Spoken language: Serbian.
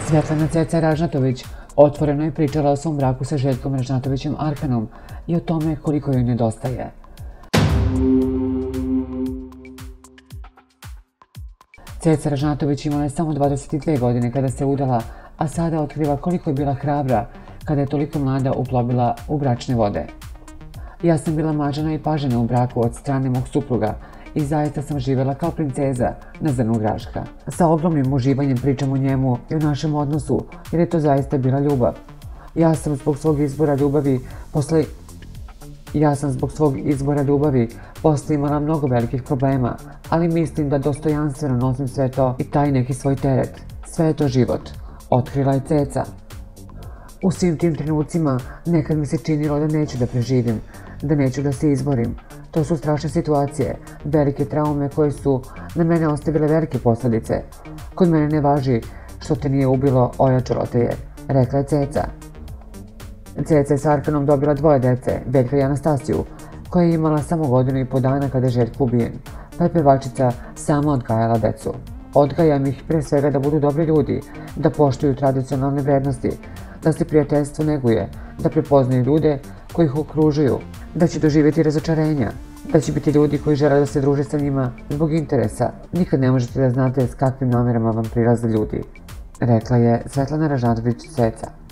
Svetlana Ceca Ražnatović otvoreno je pričala o svom braku sa Željkom Ražnatovićem Arkanom i o tome koliko joj nedostaje. Ceca Ražnatović imala je samo 22 godine kada se udala, a sada otkriva koliko je bila hrabra kada je toliko mlada uplovila u bračne vode. Ja sam bila mažena i pažena u braku od strane mog supruga i zaista sam živjela kao princeza na zrnu graška. Sa ogromnim uživanjem pričam o njemu i o našem odnosu, jer je to zaista bila ljubav. Ja sam zbog svog izbora ljubavi posle imala mnogo velikih problema, ali mislim da dostojanstveno nosim sve to i taj neki svoj teret. Sve je to život, otkrila je Ceca. U svim tim trenucima nekad mi se činilo da neću da preživim, da neću da se izborim. To su strašne situacije, velike traume koje su na mene ostavile velike posledice. Kod mene ne važi što te nije ubilo, ojačalo te je, rekla je Ceca. Ceca je s Arkanom dobila 2 dece, Veljka i Anastasiju, koja je imala samo 1,5 godina kada je Željko ubijen, pa je pevačica sama odgajala decu. Odgajam ih pre svega da budu dobri ljudi, da poštuju tradicionalne vrednosti, da se prijateljstvo neguje, da prepoznaju ljude koji ih okružuju, da će doživjeti razočarenja, da će biti ljudi koji žele da se druže sa njima zbog interesa. Nikad ne možete da znate s kakvim namerama vam prilaze ljudi, rekla je Svetlana Ražnatović Ceca.